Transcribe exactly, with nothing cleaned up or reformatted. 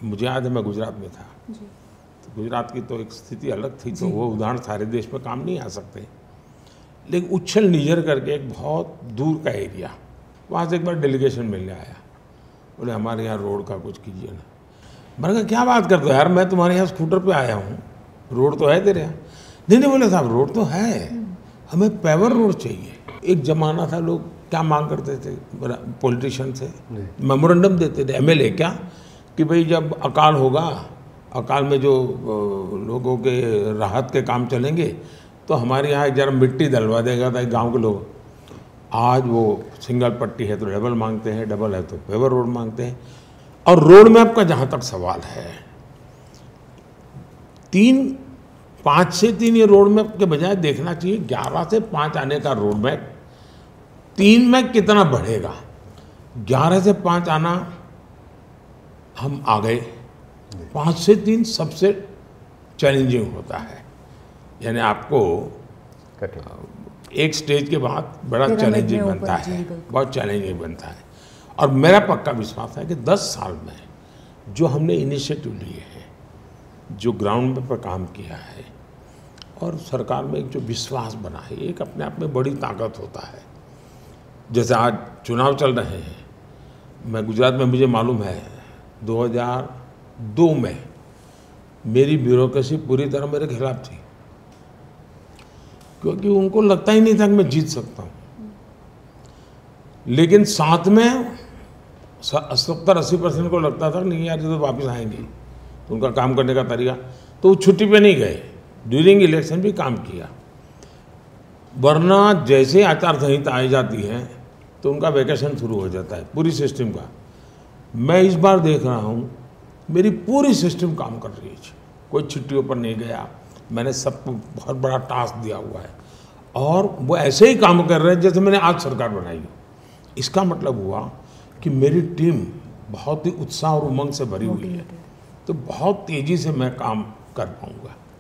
मुझे याद है मैं गुजरात में था, तो गुजरात की तो एक स्थिति अलग थी, तो वो उदाहरण सारे देश में काम नहीं आ सकते। लेकिन उच्छल निजर करके एक बहुत दूर का एरिया, वहाँ से एक बार डेलीगेशन मिलने आया, बोले हमारे यहाँ रोड का कुछ कीजिए ना। मैंने कहा क्या बात करते हो यार, मैं तुम्हारे यहाँ स्कूटर पे आया हूँ, रोड तो है तेरे यहाँ। नहीं नहीं बोले साहब रोड तो है, हमें पेवर रोड चाहिए। एक जमाना था लोग क्या मांग करते थे पॉलिटिशियन से, मेमोरेंडम देते थे एमएलए क्या, कि भाई जब अकाल होगा, अकाल में जो लोगों के राहत के काम चलेंगे तो हमारे यहाँ जरा मिट्टी डलवा देगा था गांव के लोग। आज वो सिंगल पट्टी है तो डबल मांगते हैं, डबल है तो पेवर रोड मांगते हैं। और रोड मैप का जहाँ तक सवाल है, तीन पाँच से तीन ये रोड मैप के बजाय देखना चाहिए ग्यारह से पाँच आने का रोड मैप तीन में कितना बढ़ेगा। ग्यारह से पाँच आना हम आ गए, पाँच से तीन सबसे चैलेंजिंग होता है, यानी आपको एक स्टेज के बाद बड़ा चैलेंजिंग बनता है, बहुत चैलेंजिंग बनता है। और मेरा पक्का विश्वास है कि दस साल में जो हमने इनिशिएटिव लिए हैं, जो ग्राउंड पर काम किया है और सरकार में एक जो विश्वास बना है, एक अपने आप में बड़ी ताकत होता है। जैसे आज चुनाव चल रहे हैं, मैं गुजरात में, मुझे मालूम है दो हज़ार दो में मेरी ब्यूरोक्रेसी पूरी तरह मेरे खिलाफ थी, क्योंकि उनको लगता ही नहीं था कि मैं जीत सकता हूँ। लेकिन साथ में सत्तर अस्सी परसेंट को लगता था नहीं यार ये तो वापस आएंगे, तो उनका काम करने का तरीका, तो वो छुट्टी पे नहीं गए, ड्यूरिंग इलेक्शन भी काम किया। वरना जैसे आचार संहिता आई जाती है तो उनका वैकेशन शुरू हो जाता है पूरी सिस्टम का। मैं इस बार देख रहा हूँ मेरी पूरी सिस्टम काम कर रही है, कोई छुट्टियों पर नहीं गया, मैंने सबको बहुत बड़ा टास्क दिया हुआ है और वो ऐसे ही काम कर रहे हैं जैसे मैंने आज सरकार बनाई हो। इसका मतलब हुआ कि मेरी टीम बहुत ही उत्साह और उमंग से भरी हुई है, तो बहुत तेज़ी से मैं काम कर पाऊँगा।